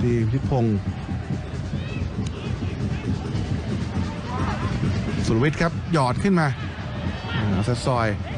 ดีพิพงศ์สุรวิทย์ครับหยอดขึ้นมาเซตซอย